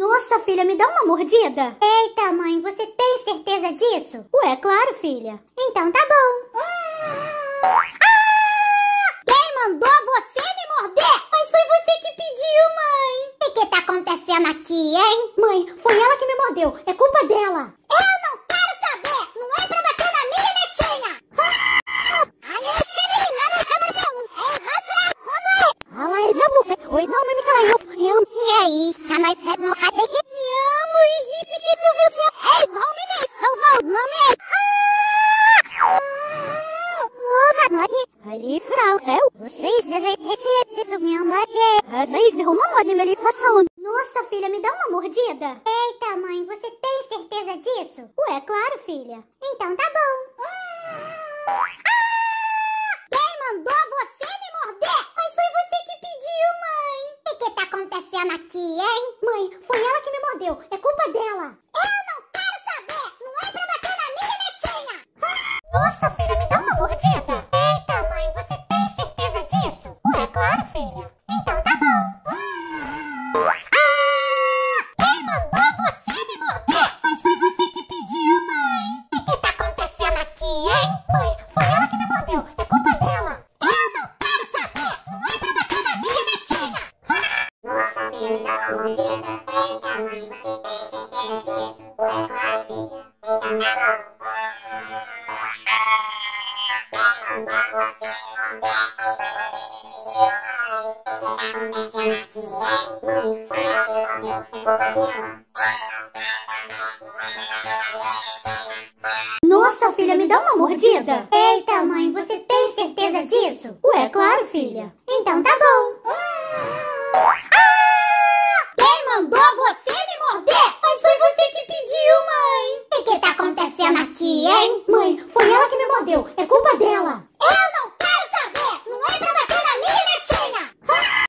Nossa, filha, me dá uma mordida. Eita, mãe, você tem certeza disso? Ué, claro, filha. Então tá bom. Quem mandou você me morder? Mas foi você que pediu, mãe. O que tá acontecendo aqui, hein? Mãe, foi ela que me mordeu. É culpa dela. Eu não quero saber. Não é pra bater na minha netinha. Oi, não, me caiu. É isso, mas é no cadê? O Snip resolveu ser. Ei, vamos me salvar, Ali, Frau, vocês resolveram bater. Mas derrumou uma manifestação. Nossa, filha, me dá uma mordida. Eita, mãe, você tem certeza disso? Ué, claro, filha. Então tá bom. Quem mandou você me morder? Mas foi você que pediu, mãe. O que tá acontecendo aqui, hein? Mãe, foi ela que me mordeu. É culpa dela. Eu não quero saber. Não é pra bater na minha netinha. Nossa, filha, me dá uma mordida. Eita, mãe, você tem certeza disso? Ué, claro, filha. Então tá bom. Quem mandou você me morder? Mas foi você que pediu, mãe. O que tá acontecendo aqui, hein? Mãe, foi ela que me mordeu. É culpa dela. Eu não quero saber. Não é pra bater na minha netinha. Nossa, filha, me dá uma mordida. Eita, mãe, você tem certeza disso? Ué, claro, filha. Então tá bom. Nossa, filha, me dá uma mordida. Eita, mãe, você tem certeza disso? Ué, claro, filha. Então tá bom. Quem mandou você me morder? Mas foi você que pediu, mãe. O que tá acontecendo aqui, hein? Mãe, foi ela que me mordeu. É culpa dela.